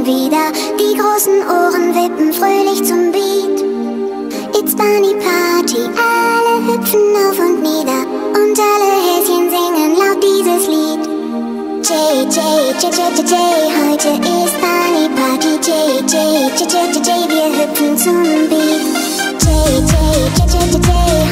schon wieder. Die großen Ohren wippen fröhlich zum Beat. It's Bunny Party, alle hüpfen auf und nieder und alle Häschen singen laut dieses Lied. J, J, J, J, J, J, heute ist Bunny Party. J, J, J, J, J, J, wir hüpfen zum Beat. J, J, J, J, J, J,